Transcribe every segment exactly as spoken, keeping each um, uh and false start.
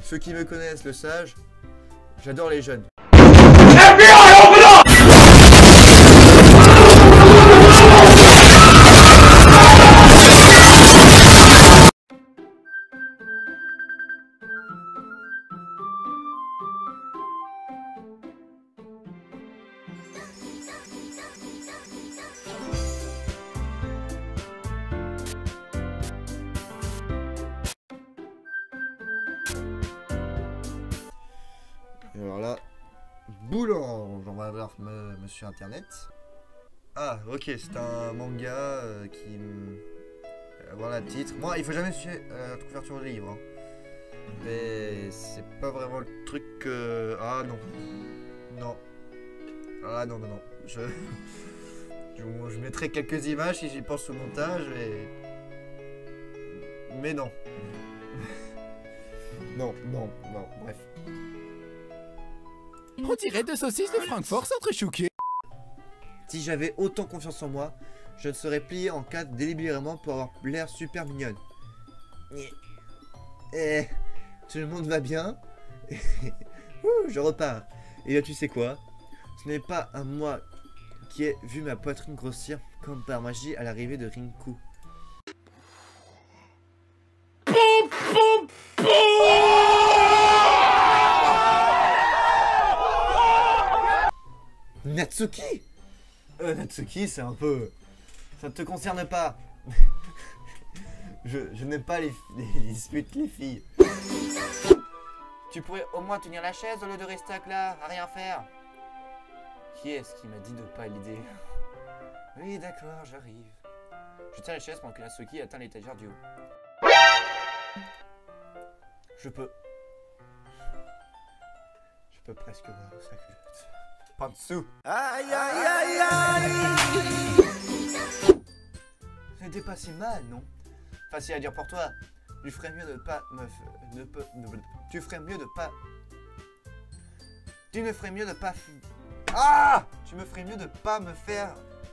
Ceux qui me connaissent le savent, j'adore les jeunes. Et alors là, Boulange, on va voir me, Monsieur Internet. Ah, ok, c'est un manga euh, qui... Euh, voilà le titre. Moi, il faut jamais suivre euh, la couverture du livre. Hein. Mais c'est pas vraiment le truc que... Ah non. Non. Ah non, non, non. Je... je, je mettrai quelques images si j'y pense au montage, et... Mais non. Non, non, non, bref. On dirait deux saucisses de Francfort s'entrechouquer. Si j'avais autant confiance en moi, je ne serais plié en quatre délibérément pour avoir l'air super mignonne. Et tout le monde va bien. Ouh, je repars. Et là, tu sais quoi? Ce n'est pas à moi qui ai vu ma poitrine grossir comme par magie à l'arrivée de Rinku. Natsuki euh, Natsuki, c'est un peu... Ça ne te concerne pas. Je, je n'aime pas les, les, les disputes, les filles. Tu pourrais au moins tenir la chaise au lieu de rester là, à rien faire. Qui est-ce qui m'a dit de pas l'aider? Oui, d'accord, j'arrive. Je tiens la chaise pendant que Natsuki atteint l'étagère du haut. Je peux... Je peux presque voir sa culotte. Pas en dessous. Aïe aïe aïe aïe. C'était pas si mal, non? Facile à dire pour toi. Tu ferais mieux de pas me... Ne peut... Ne... Tu ferais mieux de pas... Tu ne ferais mieux de pas... Ah! Tu me ferais mieux de pas me faire...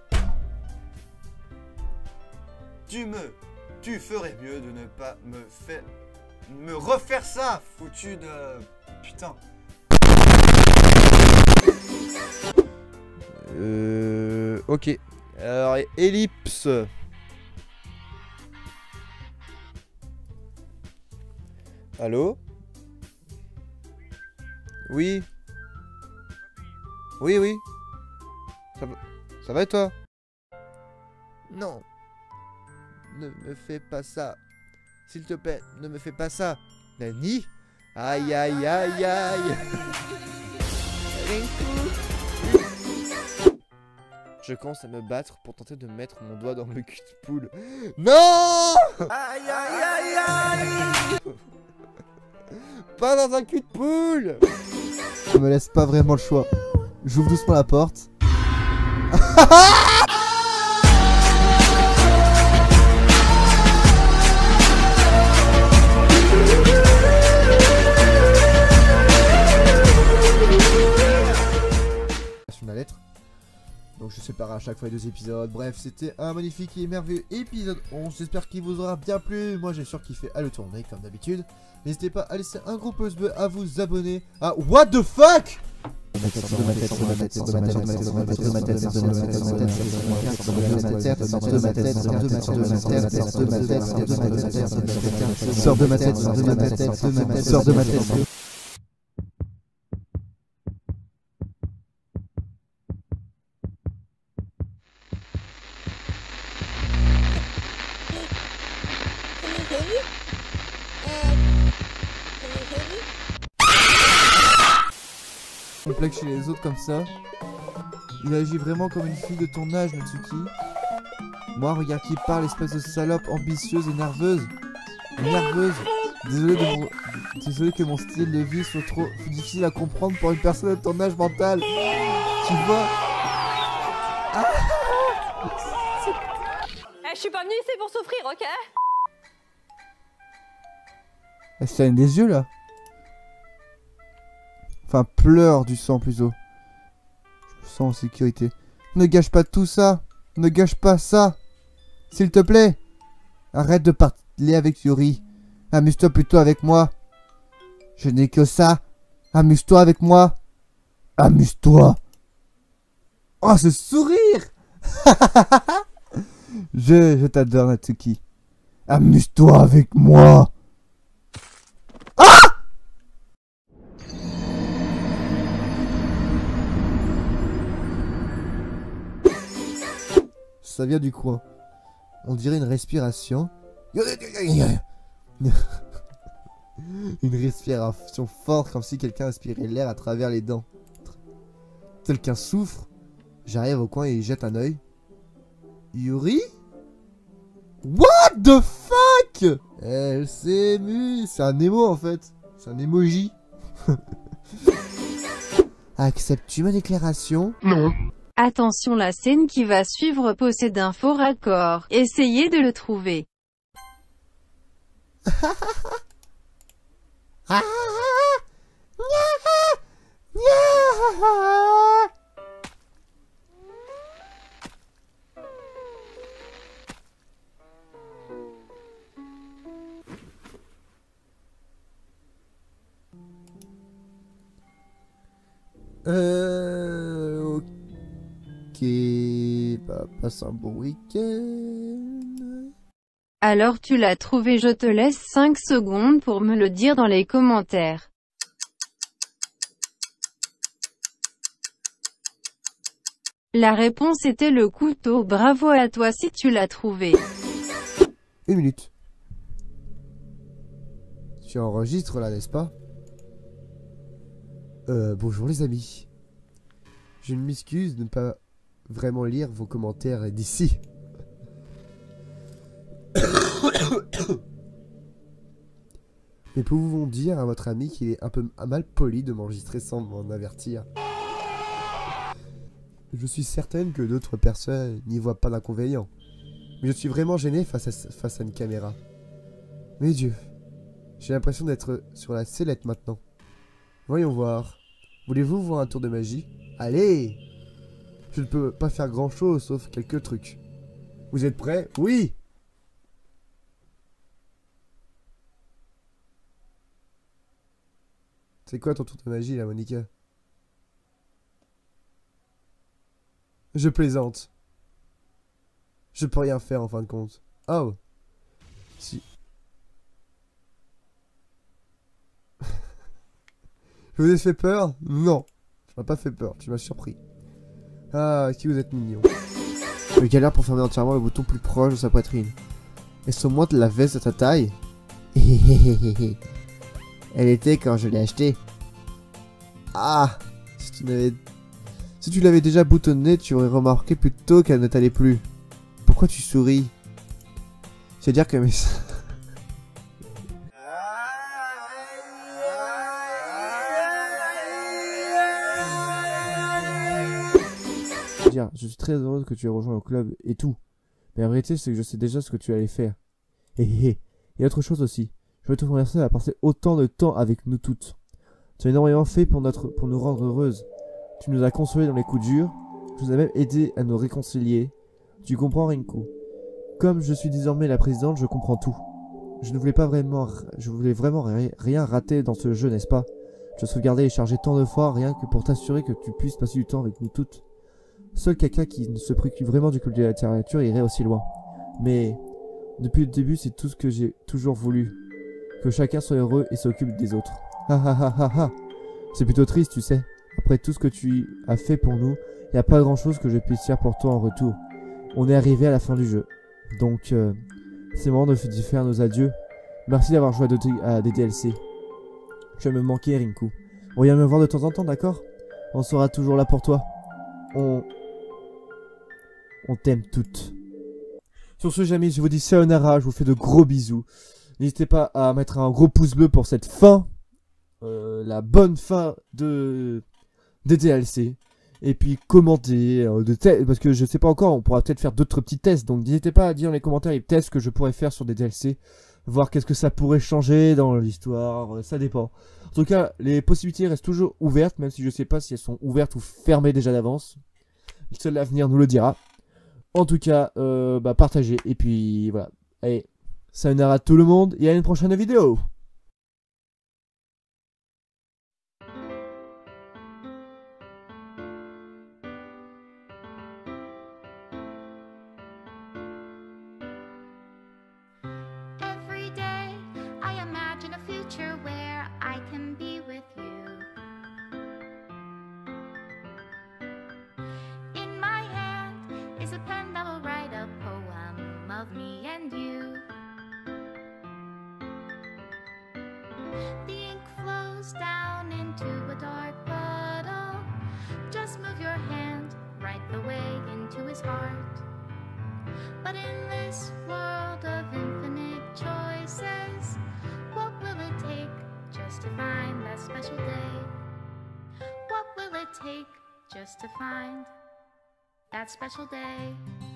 Tu me... Tu ferais mieux de ne pas me faire... Me refaire ça, foutu de... Putain. Euh... Ok. Alors, ellipse. Allô? Oui? Oui, oui. Ça va, ça va et toi? Non. Ne me fais pas ça. S'il te plaît, ne me fais pas ça. Nani? Aïe, aïe, aïe, aïe. Je commence à me battre pour tenter de mettre mon doigt dans le cul de poule. Non! Aïe, aïe, aïe, aïe. Pas dans un cul de poule. Je me laisse pas vraiment le choix. J'ouvre doucement la porte. La lettre. Donc je sépare à chaque fois les deux épisodes. Bref, c'était un magnifique et merveilleux épisode onze. J'espère qu'il vous aura bien plu. Moi j'ai sûr kiffé à le tourner comme d'habitude. N'hésitez pas à laisser un gros pouce bleu, à vous abonner à What the fuck. Sors de ma tête, sors de ma tête, sors de ma tête, sors de ma tête. Complexe chez les autres comme ça. Il agit vraiment comme une fille de ton âge, Natsuki. Moi, regarde qui parle, espèce de salope ambitieuse et nerveuse. Nerveuse. Désolé de mon... Désolé que mon style de vie soit trop difficile à comprendre pour une personne de ton âge mental. Tu vois. Ah. Eh, je suis pas venue ici pour souffrir, ok? Elle se saigne des yeux là. Enfin, pleure du sang plutôt. Je me sens en sécurité. Ne gâche pas tout ça. Ne gâche pas ça. S'il te plaît. Arrête de parler avec Yuri. Amuse-toi plutôt avec moi. Je n'ai que ça. Amuse-toi avec moi. Amuse-toi. Oh, ce sourire. Je, je t'adore, Natsuki. Amuse-toi avec moi. Ah! Ça vient du coin. On dirait une respiration. Une respiration forte, comme si quelqu'un aspirait l'air à travers les dents. Tel qu'un souffle. J'arrive au coin et jette un œil. Yuri? What the fuck? Elle s'est émue. C'est un émo en fait. C'est un emoji. Acceptes-tu ma déclaration? Non. Attention, la scène qui va suivre possède un faux raccord. Essayez de le trouver. Ah, Euh... Ok... Bah, passe un bon week-end... Alors tu l'as trouvé, je te laisse cinq secondes pour me le dire dans les commentaires. La réponse était le couteau, bravo à toi si tu l'as trouvé. Une minute. Tu enregistres là, n'est-ce pas? Euh, bonjour les amis. Je ne m'excuse de ne pas vraiment lire vos commentaires d'ici. Mais pouvons dire à votre ami qu'il est un peu mal poli de m'enregistrer sans m'en avertir. Je suis certaine que d'autres personnes n'y voient pas d'inconvénient. Mais je suis vraiment gêné face à, face à une caméra. Mes dieux, j'ai l'impression d'être sur la sellette maintenant. Voyons voir. Voulez-vous voir un tour de magie? Allez! Je ne peux pas faire grand chose sauf quelques trucs. Vous êtes prêts? Oui! C'est quoi ton tour de magie là, Monica? Je plaisante. Je peux rien faire en fin de compte. Oh! Si. Je vous ai fait peur? Non. Tu m'as pas fait peur, tu m'as surpris. Ah, qui vous êtes mignon. Je galère pour fermer entièrement le bouton plus proche de sa poitrine. Est-ce au moins de la veste de ta taille? Elle était quand je l'ai achetée. Ah! Si tu n'avais... Si tu l'avais déjà boutonnée, tu aurais remarqué plus tôt qu'elle ne t'allait plus. Pourquoi tu souris? C'est-à-dire que mes... Dire, je suis très heureuse que tu aies rejoint le club et tout. Mais la vérité, c'est que je sais déjà ce que tu allais faire. Hé hé hé. Et autre chose aussi. Je veux te remercier d'avoir passé autant de temps avec nous toutes. Tu as énormément fait pour, notre, pour nous rendre heureuses. Tu nous as consolés dans les coups durs. Tu nous as même aidé à nous réconcilier. Tu comprends, Rinku? Comme je suis désormais la présidente, je comprends tout. Je ne voulais pas vraiment... Je voulais vraiment ri rien rater dans ce jeu, n'est-ce pas? Je sauvegardais et chargé tant de fois, rien que pour t'assurer que tu puisses passer du temps avec nous toutes. Seul quelqu'un qui ne se préoccupe vraiment du culte de la littérature irait aussi loin. Mais depuis le début, c'est tout ce que j'ai toujours voulu. Que chacun soit heureux et s'occupe des autres. Ha ha ha ha ha. C'est plutôt triste, tu sais. Après tout ce que tu as fait pour nous, il n'y a pas grand chose que je puisse faire pour toi en retour. On est arrivé à la fin du jeu. Donc, euh, c'est le moment de faire nos adieux. Merci d'avoir joué à des D L C. Tu vas me manquer, Rinku. Reviens me voir de temps en temps, d'accord? On sera toujours là pour toi. On... On t'aime toutes. Sur ce, amis, je vous dis sayonara, je vous fais de gros bisous. N'hésitez pas à mettre un gros pouce bleu pour cette fin. Euh, la bonne fin de... des D L C. Et puis commenter, euh, de parce que je sais pas encore, on pourra peut-être faire d'autres petits tests. Donc n'hésitez pas à dire dans les commentaires les tests que je pourrais faire sur des D L C. Voir qu'est-ce que ça pourrait changer dans l'histoire, ça dépend. En tout cas, les possibilités restent toujours ouvertes, même si je sais pas si elles sont ouvertes ou fermées déjà d'avance. Seul l'avenir nous le dira. En tout cas, euh, bah, partagez. Et puis voilà. Allez, sayonara tout le monde et à une prochaine vidéo. future where I can be with you. In my hand is a pen that will write a poem of me and you. The ink flows down into a dark puddle. Just move your hand right the way into his heart. But in this world of infinite choices, what will it take just to find that special day? What will it take just to find that special day?